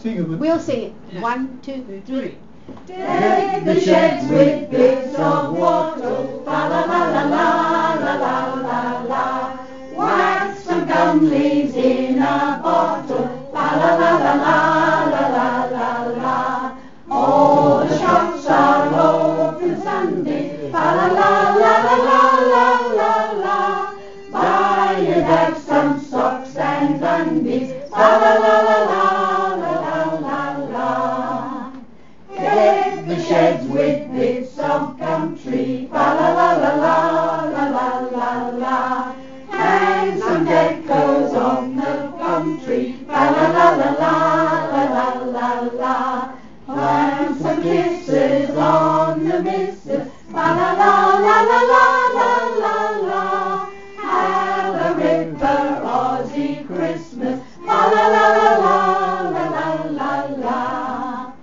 We'll sing it. Yeah. 1, 2, 3. Deck the sheds with bits of wattle, fa la la la la la la la la. Wax some gum leaves in a bottle, fa la la la la la la la la. All the shops are open Sunday, fa la la la la la la la la. Buy your dad some socks and undies, fa la la la la la la la la. Deck the sheds with bits of gum tree, fa la la la la la la la la. Hang some decos on the gum tree, fa la la la la la la la la. Plant some kisses on the missus, fa la la la la la la la la. Have a ripper Aussie Christmas, fa la la la la la la la la.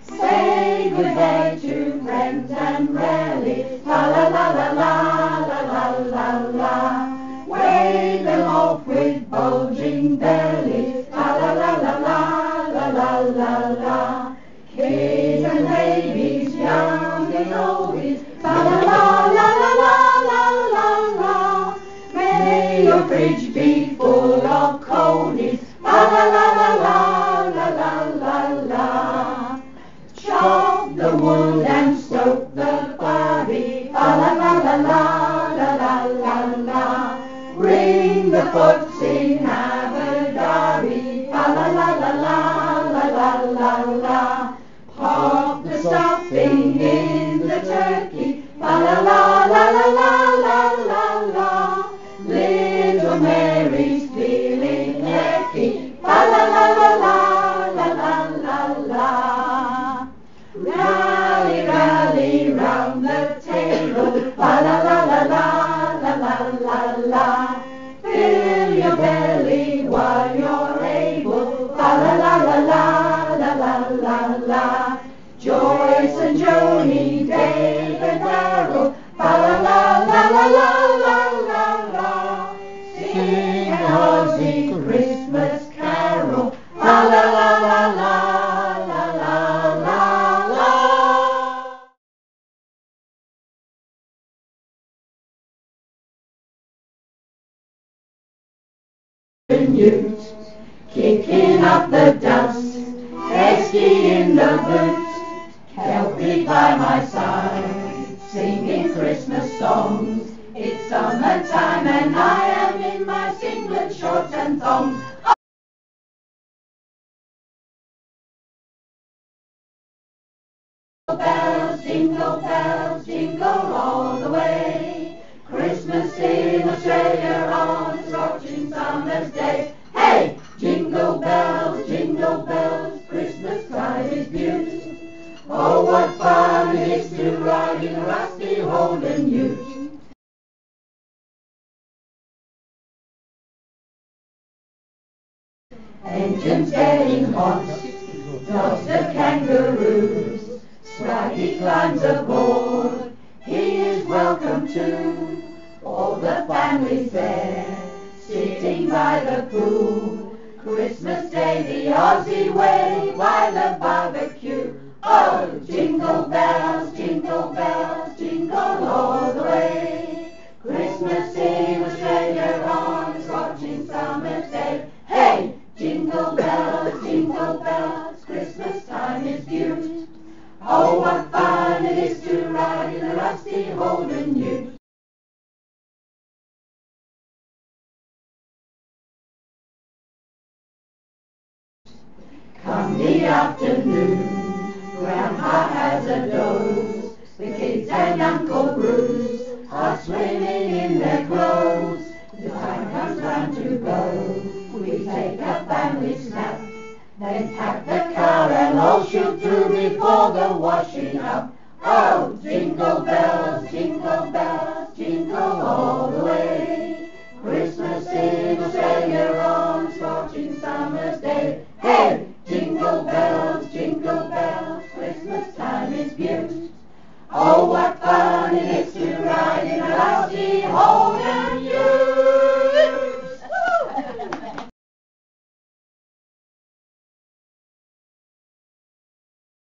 Say good day to friends and relatives, fa la la la la la la la la. Wave them off with bulging bellies, fa la la la la la la la la. Kids and babies, young and oldies, fa la la la la la la la la. May your fridge be full of coldies, fa la la la la la la la la. Chop the wood and stoke the barbie, fa la la la la la la la la. Bring the folks in, have a derby, fa la la la la la la la la. Pop the stuffing in the turkey, fa la la la la la la la la. Little Mary's feeling lucky, fa la la la la la la la la. Rally, rally round the table, fa la la la la la la la la. Fill your belly while you're able, fa la la la la la la la la. Joyce and Joni, Dave and Darrell, fa la la la la la la la la. Sing an Aussie Christmas carol, fa la la la la la la la la. Newt, kicking up the dust, Esky in the boots, Kelpie by my side, singing Christmas songs. It's summertime and I am in my singlet, shorts and thongs. Jingle bells, jingle all the way. Christmas in Australia on a scorching summer's day. Hey! Jingle bells, Christmas tide is beaut. Oh, what fun it is to ride in a rusty Holden ute. Engines getting hot, dogs the kangaroos. Swaggy climbs aboard, he is welcome too. All the family's there, sitting by the pool. Christmas Day the Aussie way, by the barbecue. Oh, jingle bells, jingle all the way. Christmas in Australia on a scorching summer's day. Hey! Jingle bells, Christmas time is beaut. Oh, what fun it is to ride in a rusty Holden ute. Come the afternoon, Grandpa has a doze. The kids and Uncle Bruce are swimming in their clothes. The time comes round to go. We take a family snap, then pack the car and all shoot through before the wash